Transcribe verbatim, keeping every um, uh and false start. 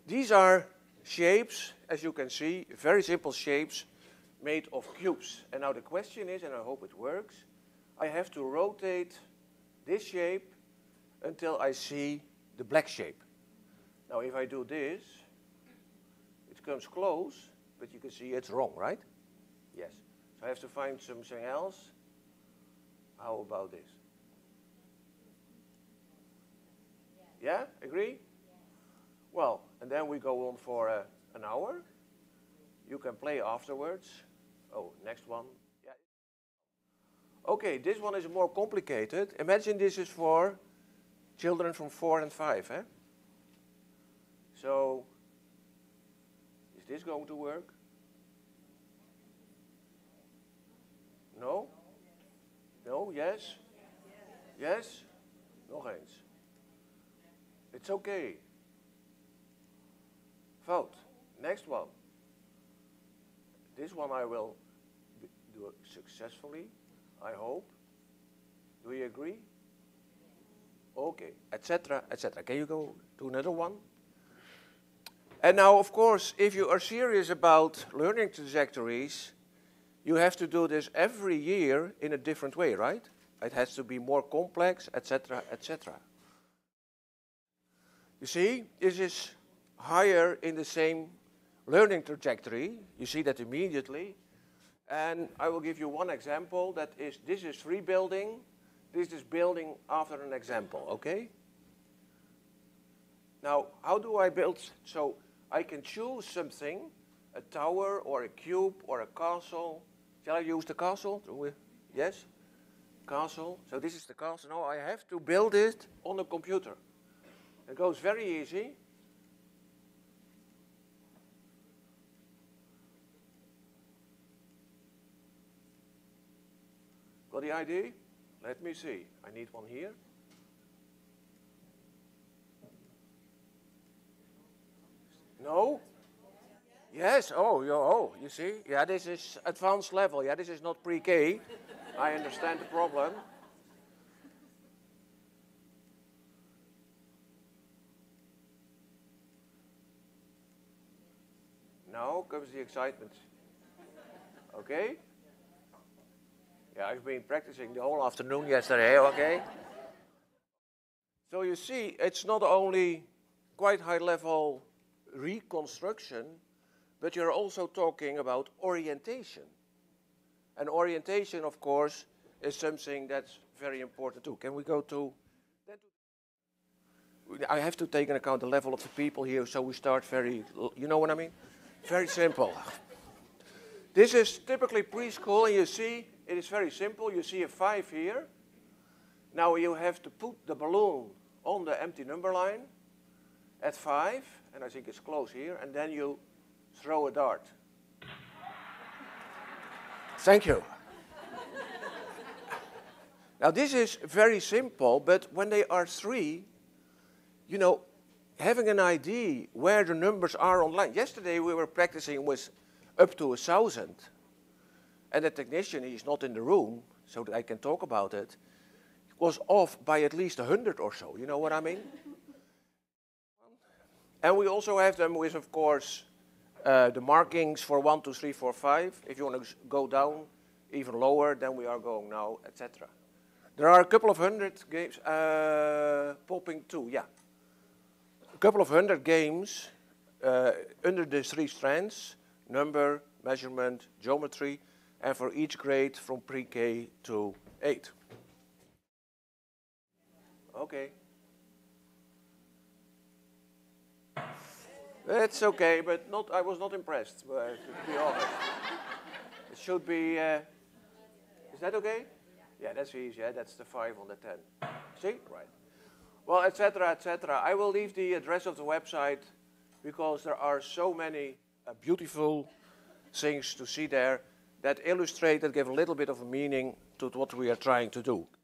These are shapes, as you can see, very simple shapes made of cubes. And now the question is, and I hope it works, I have to rotate this shape until I see the black shape. Now if I do this, it comes close, but you can see it's wrong, right? Yes. So I have to find something else. How about this? Yeah, agree? Well, and then we go on for uh, an hour. You can play afterwards. Oh, next one. Yeah. Okay, this one is more complicated. Imagine this is for children from four and five. Eh? So, is this going to work? No? No? Yes? Yes? Nog eens. It's okay. Vote. Next one. This one I will do successfully, I hope. Do you agree? Okay, et cetera, et cetera. Can you go to another one? And now, of course, if you are serious about learning trajectories, you have to do this every year in a different way, right? It has to be more complex, et cetera, et cetera. You see, this is higher in the same learning trajectory. You see that immediately. And I will give you one example. That is, this is free building. This is building after an example, okay? Now, how do I build? So I can choose something, a tower or a cube or a castle. Shall I use the castle? Yes? Castle. So this is the castle. Now I have to build it on a computer. It goes very easy. Got the idea? Let me see. I need one here. No? Yes, oh, you, oh, you see? Yeah, this is advanced level. Yeah, this is not pre-K. I understand the problem. Now comes the excitement. Okay? Yeah, I've been practicing the whole afternoon yesterday, okay? So you see, it's not only quite high level reconstruction, but you're also talking about orientation. And orientation, of course, is something that's very important too. Can we go to... I have to take into account the level of the people here, so we start very, you know what I mean? Very simple. This is typically preschool, and you see, it is very simple. You see a five here. Now you have to put the balloon on the empty number line at five, and I think it's close here, and then you throw a dart. Thank you. Now this is very simple, but when they are three, you know, having an idea where the numbers are online. Yesterday we were practicing with up to a thousand, and the technician, he's not in the room, so that I can talk about it, was off by at least a hundred or so. You know what I mean? And we also have them with, of course, uh, the markings for one, two, three, four, five. If you want to go down even lower than we are going now, et cetera. There are a couple of hundred games uh, popping too. Yeah. A couple of hundred games uh, under the three strands: number, measurement, geometry, and for each grade from pre-K to eight. Okay. It's okay, but not. I was not impressed, but to be honest. It should be, uh, is that okay? Yeah, that's easy, yeah? That's the five on the ten. See? Right. Well, et cetera, et cetera. I will leave the address of the website because there are so many uh, beautiful things to see there that illustrate, that give a little bit of a meaning to what we are trying to do.